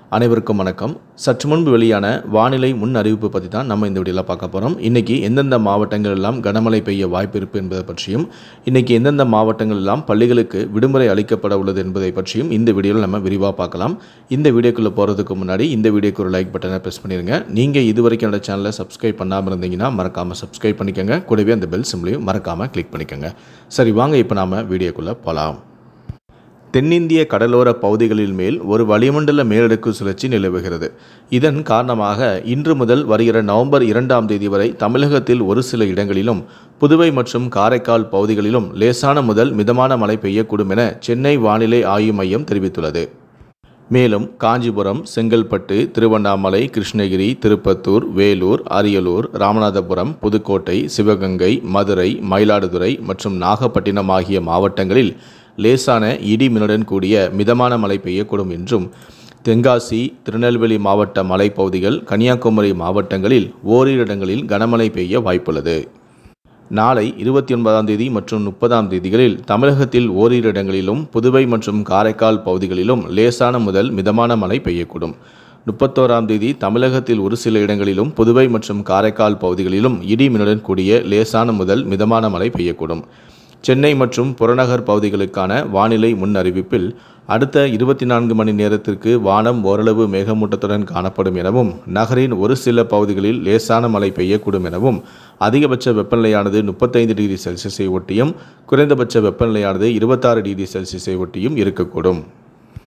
அனைவருக்கும் வணக்கம். சற்று முன்பு வெளியான வானிலை முன் அறிவிப்பு பற்றி தான் நம்ம இந்த வீடியோவில் பார்க்க போகிறோம். இன்றைக்கி எந்தெந்த மாவட்டங்கள் எல்லாம் கனமழை பெய்ய வாய்ப்பு இருப்பு என்பதை பற்றியும், இன்றைக்கி எந்தெந்த மாவட்டங்கள் எல்லாம் பள்ளிகளுக்கு விடுமுறை அளிக்கப்பட உள்ளது என்பதை பற்றியும் இந்த வீடியோவில் நம்ம விரிவாக பார்க்கலாம். இந்த வீடியோக்குள்ளே போகிறதுக்கு முன்னாடி இந்த வீடியோக்கு ஒரு லைக் பட்டனை ப்ரெஸ் பண்ணிடுங்க. நீங்கள் இது வரைக்கும் என்னோட சேனலை சப்ஸ்கிரைப் பண்ணாமல் இருந்தீங்கன்னா மறக்காமல் சப்ஸ்கிரைப் பண்ணிக்கோங்க. கூடவே அந்த பெல் சிம்லையும் மறக்காமல் கிளிக் பண்ணிக்கோங்க. சரி, வாங்க இப்போ நாம் வீடியோக்குள்ளே போகலாம். தென்னிந்திய கடலோர பகுதிகளில் மேல் ஒரு வளிமண்டல மேலடுக்கு சுழற்சி நிலவுகிறது. இதன் காரணமாக இன்று முதல் வருகிற நவம்பர் 2ஆம் தேதி வரை தமிழகத்தில் ஒரு சில இடங்களிலும், புதுவை மற்றும் காரைக்கால் பகுதிகளிலும் லேசான முதல் மிதமான மழை பெய்யக்கூடும் என சென்னை வானிலை ஆய்வு மையம் தெரிவித்துள்ளது. மேலும் காஞ்சிபுரம், செங்கல்பட்டு, திருவண்ணாமலை, கிருஷ்ணகிரி, திருப்பத்தூர், வேலூர், அரியலூர், ராமநாதபுரம், புதுக்கோட்டை, சிவகங்கை, மதுரை, மயிலாடுதுறை மற்றும் நாகப்பட்டினம் ஆகிய மாவட்டங்களில் லேசான இடி மின்னுடன் கூடிய மிதமான மழை பெய்யக்கூடும் என்றும், தென்காசி, திருநெல்வேலி மாவட்ட மலைப்பகுதிகள், கன்னியாகுமரி மாவட்டங்களில் ஓரிரு இடங்களில் கனமழை பெய்ய வாய்ப்புள்ளது. நாளை 29ஆம் தேதி மற்றும் 30ஆம் தேதிகளில் தமிழகத்தில் ஓரிரு இடங்களிலும், புதுவை மற்றும் காரைக்கால் பகுதிகளிலும் லேசான முதல் மிதமான மழை பெய்யக்கூடும். 31ஆம் தேதி தமிழகத்தில் ஒரு சில இடங்களிலும், புதுவை மற்றும் காரைக்கால் பகுதிகளிலும் இடி மின்னுடன் கூடிய லேசான முதல் மிதமான மழை பெய்யக்கூடும். சென்னை மற்றும் புறநகர் பகுதிகளுக்கான வானிலை முன் அறிவிப்பில் அடுத்த 24 மணி நேரத்திற்கு வானம் ஓரளவு மேகமூட்டத்துடன் காணப்படும் எனவும், நகரின் ஒரு சில பகுதிகளில் லேசான மழை பெய்யக்கூடும் எனவும், அதிகபட்ச வெப்பநிலையானது 35 டிகிரி செல்சியஸை ஒட்டியும், குறைந்தபட்ச வெப்பநிலையானது 26 டிகிரி செல்சியஸை ஒட்டியும் இருக்கக்கூடும்.